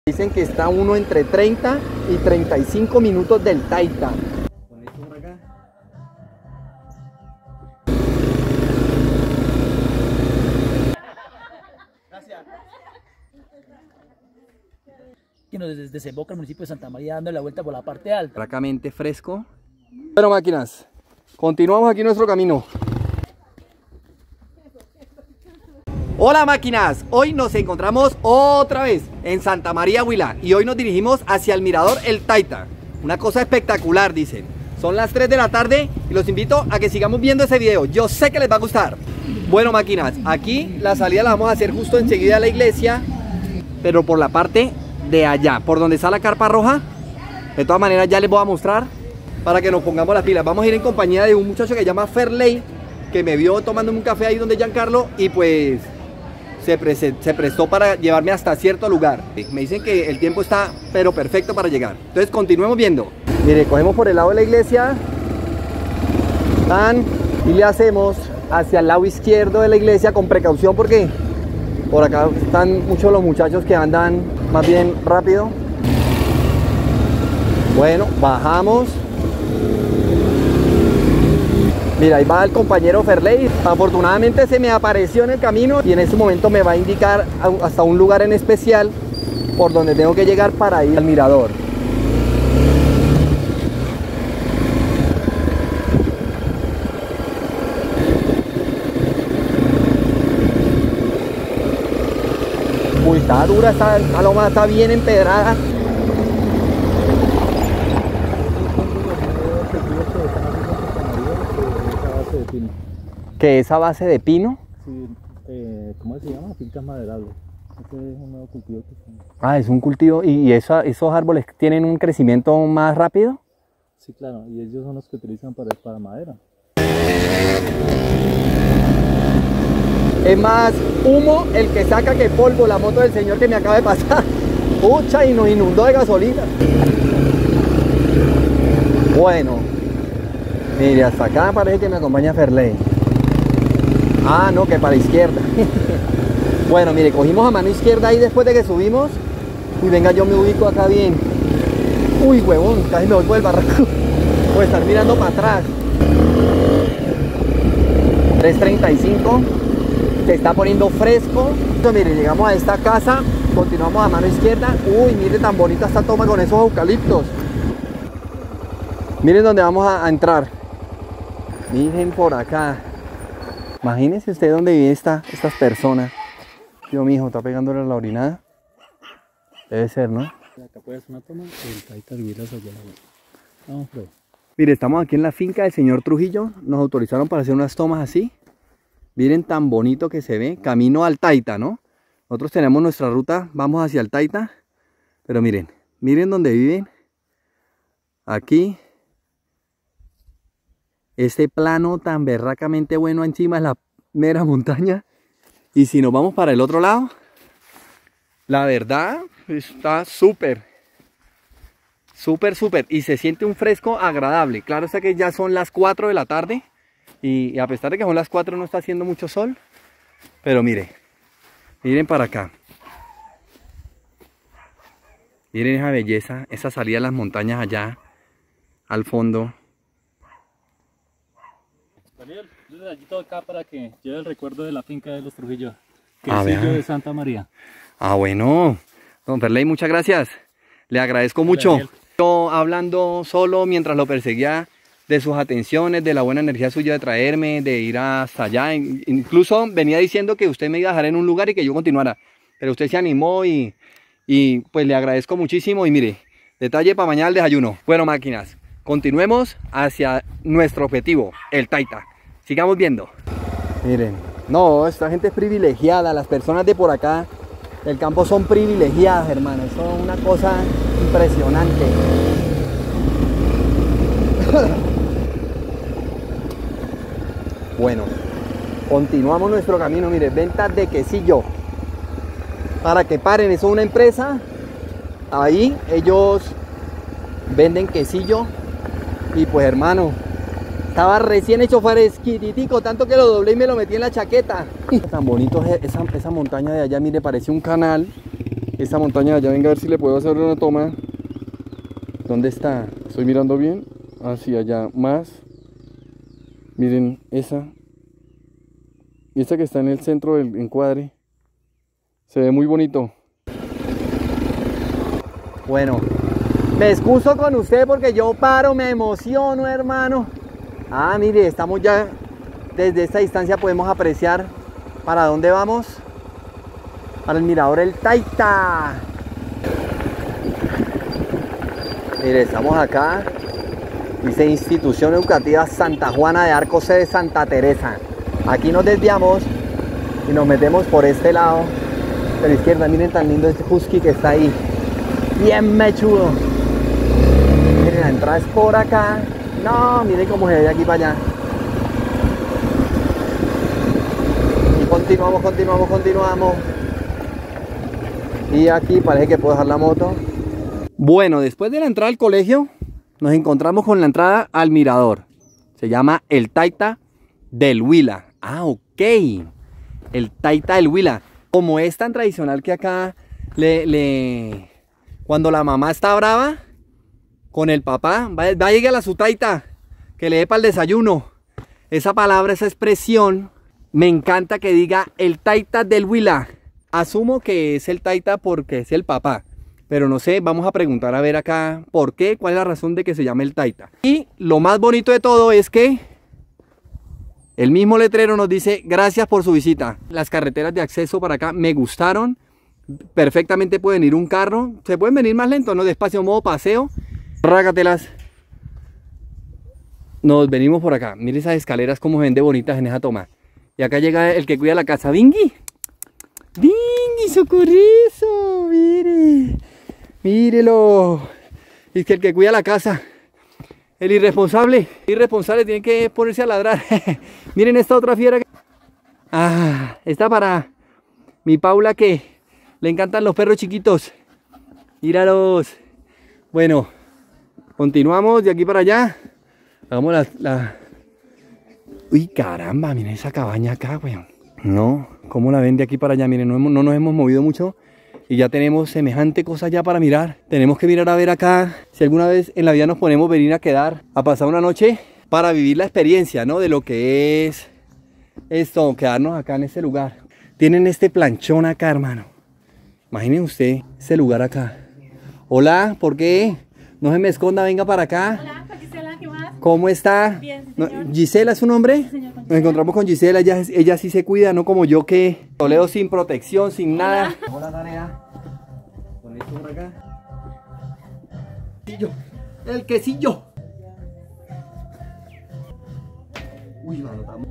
Dicen que está uno entre 30 y 35 minutos del Taita. Que nos desemboca el municipio de Santa María dando la vuelta por la parte alta. Francamente fresco. Bueno, máquinas, continuamos aquí nuestro camino. Hola máquinas, hoy nos encontramos otra vez en Santa María Huila y hoy nos dirigimos hacia el mirador El Taita. Una cosa espectacular, dicen. Son las 3 de la tarde y los invito a que sigamos viendo ese video. Yo sé que les va a gustar. Bueno máquinas, aquí la salida la vamos a hacer justo enseguida de la iglesia, pero por la parte de allá, por donde está la carpa roja. De todas maneras ya les voy a mostrar para que nos pongamos las pilas. Vamos a ir en compañía de un muchacho que se llama Ferley, que me vio tomándome un café ahí donde Giancarlo y pues se prestó para llevarme hasta cierto lugar. Me dicen que el tiempo está pero perfecto para llegar. Entonces continuemos viendo. Mire, cogemos por el lado de la iglesia y le hacemos hacia el lado izquierdo de la iglesia con precaución porque por acá están muchos los muchachos que andan más bien rápido. Bueno, bajamos. Mira, ahí va el compañero Ferley. Afortunadamente se me apareció en el camino y en este momento me va a indicar hasta un lugar en especial por donde tengo que llegar para ir al mirador. Uy, está dura, esta loma está bien empedrada. ¿Qué es a base de pino? Sí, ¿cómo se llama? Fincas maderables. Este es un nuevo cultivo que se... Ah, es un cultivo. ¿Y esos árboles tienen un crecimiento más rápido? Sí, claro, y ellos son los que utilizan para madera. Es más humo el que saca que polvo la moto del señor que me acaba de pasar. Pucha, y nos inundó de gasolina. Bueno, mire, hasta acá parece que me acompaña Ferley. Ah, no, que para la izquierda. Bueno, mire, cogimos a mano izquierda ahí después de que subimos. Uy, venga, yo me ubico acá bien. Uy, huevón, casi me voy por el barranco. Voy a estar mirando para atrás. 3:35. Se está poniendo fresco. Entonces, mire, llegamos a esta casa. Continuamos a mano izquierda. Uy, mire tan bonita esta toma con esos eucaliptos. Miren dónde vamos a entrar. Miren por acá. Imagínense usted dónde viven estas personas. Yo, mi hijo, está pegándole a la orinada. Debe ser, ¿no? Acá puedes una toma, el Taita Vilas allá. Vamos, bro. Mire, estamos aquí en la finca del señor Trujillo. Nos autorizaron para hacer unas tomas así. Miren tan bonito que se ve. Camino al Taita, ¿no? Nosotros tenemos nuestra ruta, vamos hacia el Taita. Pero miren, miren dónde viven. Aquí. Este plano tan berracamente bueno encima de la mera montaña. Y si nos vamos para el otro lado, la verdad está súper. Súper, súper. Y se siente un fresco agradable. Claro está que ya son las 4 de la tarde. Y a pesar de que son las 4 no está haciendo mucho sol. Pero mire, miren para acá. Miren esa belleza, esa salida a las montañas allá al fondo. Daniel, yo les allí todo acá para que lleve el recuerdo de la finca de los Trujillo. Quesillo de Santa María. Ah, bueno. Don Ferley, muchas gracias. Le agradezco mucho. Daniel. Yo hablando solo mientras lo perseguía de sus atenciones, de la buena energía suya de traerme, de ir hasta allá. Incluso venía diciendo que usted me iba a dejar en un lugar y que yo continuara. Pero usted se animó y pues le agradezco muchísimo. Y mire, detalle para mañana el desayuno. Bueno, máquinas, continuemos hacia nuestro objetivo, el Taita. Sigamos viendo. Miren, no, esta gente es privilegiada. Las personas de por acá del campo son privilegiadas, hermano. Eso es una cosa impresionante. Bueno, continuamos nuestro camino. Mire, ventas de quesillo. Para que paren, eso es una empresa. Ahí ellos venden quesillo. Y pues, hermano, estaba recién hecho fresquitico, tanto que lo doblé y me lo metí en la chaqueta. Tan bonito es esa montaña de allá, mire, parece un canal. esta montaña allá. Venga a ver si le puedo hacer una toma. ¿Dónde está? Estoy mirando bien. Hacia allá más. Miren esa. Y esta que está en el centro del encuadre. Se ve muy bonito. Bueno, me excuso con usted porque yo paro, me emociono, hermano. Ah, mire, estamos ya, desde esta distancia podemos apreciar para dónde vamos. Para el mirador El Taita. Mire, estamos acá. Dice Institución Educativa Santa Juana de Arco, sede Santa Teresa. Aquí nos desviamos y nos metemos por este lado de la izquierda. Miren tan lindo este husky que está ahí, bien mechudo. Miren, la entrada es por acá. No, miren cómo se ve de aquí para allá. Y continuamos. Y aquí parece que puedo dejar la moto. Bueno, después de la entrada al colegio nos encontramos con la entrada al mirador. Se llama El Taita del Huila. Ah, ok. El Taita del Huila. Como es tan tradicional que acá cuando la mamá está brava con el papá, va a llegar a su taita, que le dé para el desayuno. Esa palabra, esa expresión, me encanta que diga el Taita del Huila. Asumo que es el taita porque es el papá. Pero no sé, vamos a preguntar a ver acá por qué, cuál es la razón de que se llame el Taita. Y lo más bonito de todo es que el mismo letrero nos dice gracias por su visita. Las carreteras de acceso para acá me gustaron. Perfectamente pueden ir un carro. Se pueden venir más lento, ¿no? Despacio, modo paseo. Rágatelas. Nos venimos por acá. Miren esas escaleras como se ven de bonitas en esa toma. Y acá llega el que cuida la casa. ¡Vingui! ¡Vingui, socorrizo! ¡Mire! ¡Mírelo! Es que el que cuida la casa, el irresponsable tiene que ponerse a ladrar. Miren esta otra fiera. Ah, esta para mi Paula, que le encantan los perros chiquitos. Míralos. Bueno, continuamos de aquí para allá. Hagamos la... Uy, caramba, miren esa cabaña acá, weón. No, ¿cómo la ven de aquí para allá? Miren, no nos hemos movido mucho y ya tenemos semejante cosa ya para mirar. Tenemos que mirar a ver acá si alguna vez en la vida nos ponemos a venir a quedar, a pasar una noche para vivir la experiencia, ¿no? De lo que es esto, quedarnos acá en este lugar. Tienen este planchón acá, hermano. Imaginen usted ese lugar acá. Hola, ¿por qué? No se me esconda, venga para acá. Hola, Gisela, ¿qué más? ¿Cómo está? Bien, señor. ¿Gisela es su nombre? Sí, señor, Nos encontramos con Gisela, ella sí se cuida, no como yo que toleo sin protección, sin nada. Hola, tarea. Pon esto por acá. Quesillo. El quesillo. Uy, lo anotamos.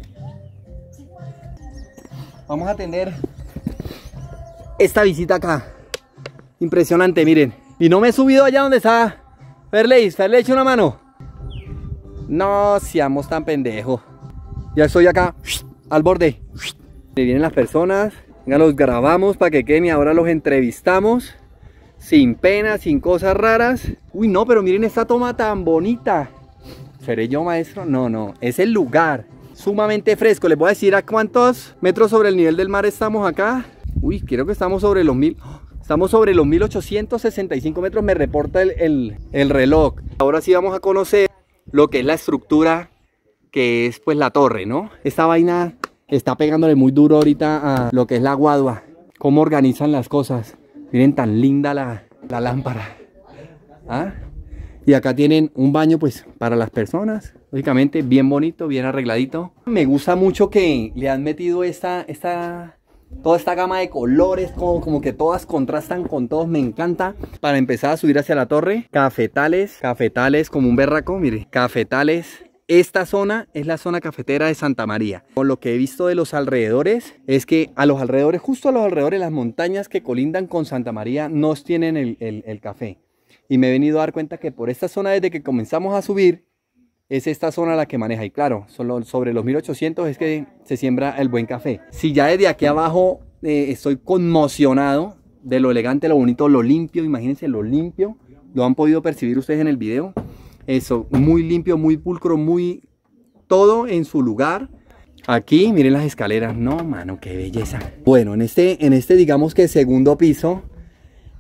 Vamos a atender esta visita acá. Impresionante, miren. Y no me he subido allá donde está Ferley, echa una mano. No seamos tan pendejos. Ya estoy acá, al borde. Vienen las personas, venga, los grabamos para que queden y ahora los entrevistamos. Sin pena, sin cosas raras. Uy, no, pero miren esta toma tan bonita. ¿Seré yo, maestro? No, es el lugar. Sumamente fresco. Les voy a decir a cuántos metros sobre el nivel del mar estamos acá. Uy, creo que estamos sobre los 1000. Estamos sobre los 1865 metros, me reporta el reloj. Ahora sí vamos a conocer lo que es la estructura, que es pues la torre, ¿no? Esta vaina está pegándole muy duro ahorita a lo que es la guadua. Cómo organizan las cosas. Miren tan linda la lámpara. ¿Ah? Y acá tienen un baño pues para las personas. Lógicamente bien bonito, bien arregladito. Me gusta mucho que le han metido toda esta gama de colores, como que todas contrastan con todos, me encanta. Para empezar a subir hacia la torre, cafetales como un berraco, mire, cafetales. Esta zona es la zona cafetera de Santa María. Con lo que he visto de los alrededores, es que a los alrededores, justo a los alrededores, las montañas que colindan con Santa María no tienen el café. Y me he venido a dar cuenta que por esta zona, desde que comenzamos a subir, es esta zona la que maneja. Y claro, solo sobre los 1800 es que se siembra el buen café. Si ya desde aquí abajo estoy conmocionado de lo elegante, lo bonito, lo limpio. Imagínense lo limpio. Lo han podido percibir ustedes en el video. Eso, muy limpio, muy pulcro, muy todo en su lugar. Aquí, miren las escaleras. No, mano, qué belleza. Bueno, en este digamos que segundo piso,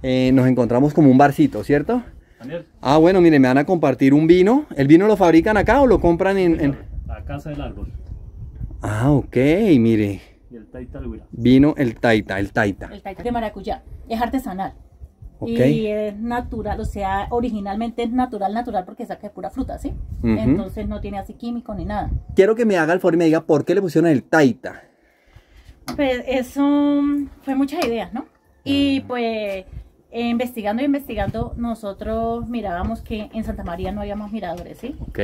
nos encontramos como un barcito, ¿cierto? Daniel, Ah, bueno, miren, me van a compartir un vino. ¿El vino lo fabrican acá o lo compran en...? la casa del árbol. Ah, ok, mire. Y el Taita del Huila. Vino el Taita, el Taita. El taita de maracuyá. Es artesanal. Ok. Y es natural, o sea, originalmente es natural porque saca de pura fruta, ¿sí? Ujú. Entonces no tiene así químico ni nada. Quiero que me haga el favor y me diga por qué le pusieron el Taita. Pues eso fue muchas ideas, ¿no? Y pues investigando, nosotros mirábamos que en Santa María no había más miradores, ¿sí? Ok.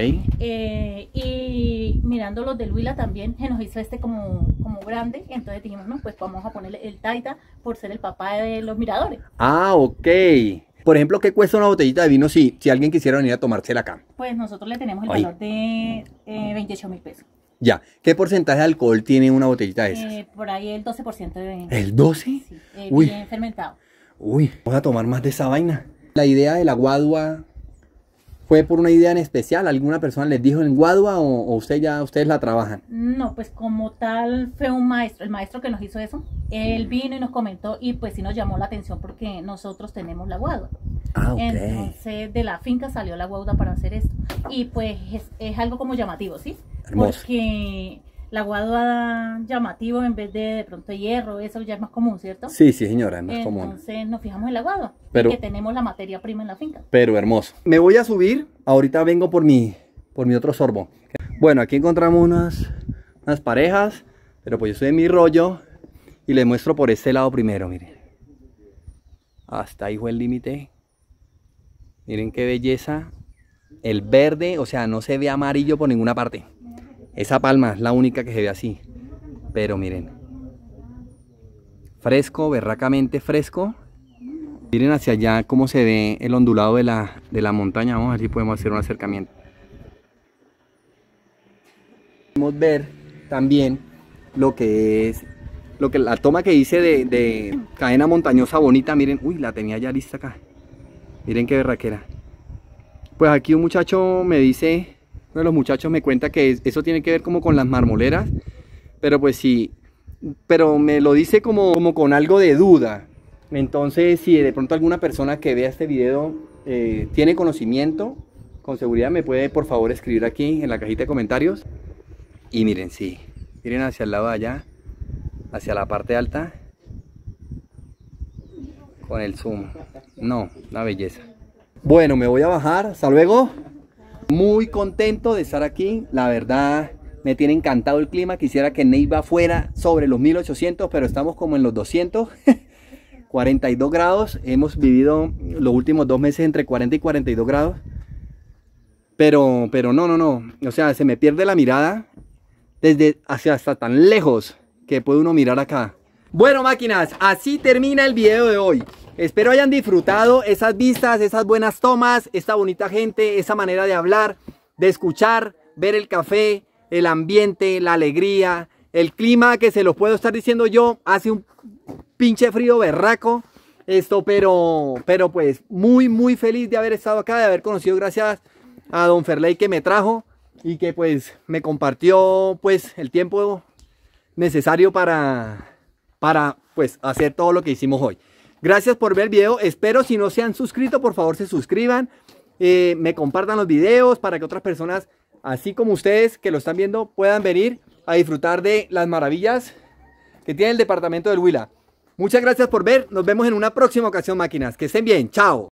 Y mirando los del Huila también, se nos hizo como grande, entonces dijimos, no, pues vamos a ponerle el Taita por ser el papá de los miradores. Ah, ok. Por ejemplo, ¿qué cuesta una botellita de vino si alguien quisiera venir a tomársela acá? Pues nosotros le tenemos el Ay. valor de 28.000 pesos. Ya. ¿Qué porcentaje de alcohol tiene una botellita de esas? Por ahí el 12% de... ¿El 12? Sí, Uy. bien fermentado. Uy, vamos a tomar más de esa vaina. La idea de la guadua fue por una idea en especial. ¿Alguna persona les dijo en guadua o ustedes la trabajan? No, pues como tal fue un maestro, el maestro que nos hizo eso. Él vino y nos comentó y pues sí nos llamó la atención porque nosotros tenemos la guadua. Ah, ok. Entonces de la finca salió la guadua para hacer esto. Y pues es algo como llamativo, ¿sí? Hermoso. Porque la guadua llamativo en vez de pronto hierro, eso ya es más común, ¿cierto? Sí, sí, señora, es más común. Entonces nos fijamos en la guadua, Pero- que tenemos la materia prima en la finca. Pero hermoso. Me voy a subir. Ahorita vengo por mi otro sorbo. Bueno, aquí encontramos unas parejas. Pero pues yo estoy en mi rollo. Y les muestro por este lado primero, miren. Hasta ahí fue el límite. Miren qué belleza. El verde, o sea, no se ve amarillo por ninguna parte. Esa palma es la única que se ve así. Pero miren. Fresco, berracamente fresco. Miren hacia allá cómo se ve el ondulado de la montaña. Vamos a ver si podemos hacer un acercamiento. Podemos ver también lo que la toma que hice de cadena montañosa bonita. Miren, uy, la tenía ya lista acá. Miren qué berraquera. Pues aquí un muchacho me dice, uno de los muchachos me cuenta que eso tiene que ver como con las marmoleras. Pero pues sí, pero me lo dice como con algo de duda. Entonces, si de pronto alguna persona que vea este video tiene conocimiento, con seguridad me puede por favor escribir aquí en la cajita de comentarios. Y miren, sí, miren hacia el lado de allá, hacia la parte alta, con el zoom. No, una belleza. Bueno, me voy a bajar, hasta luego. Muy contento de estar aquí, la verdad me tiene encantado el clima. Quisiera que Neiva fuera sobre los 1800, pero estamos como en los 200. 42 grados, hemos vivido los últimos 2 meses entre 40 y 42 grados. Pero no, o sea, se me pierde la mirada hasta tan lejos que puede uno mirar acá. Bueno, máquinas, así termina el video de hoy. Espero hayan disfrutado esas vistas, esas buenas tomas, esta bonita gente, esa manera de hablar, de escuchar, ver el café, el ambiente, la alegría, el clima, que se los puedo estar diciendo yo, hace un pinche frío berraco, pero pues muy feliz de haber estado acá, de haber conocido, gracias a don Ferley que me trajo y que pues me compartió pues el tiempo necesario para pues hacer todo lo que hicimos hoy. Gracias por ver el video. Espero, si no se han suscrito, por favor se suscriban, me compartan los videos para que otras personas así como ustedes que lo están viendo puedan venir a disfrutar de las maravillas que tiene el departamento del Huila. Muchas gracias por ver, nos vemos en una próxima ocasión, máquinas, que estén bien, chao.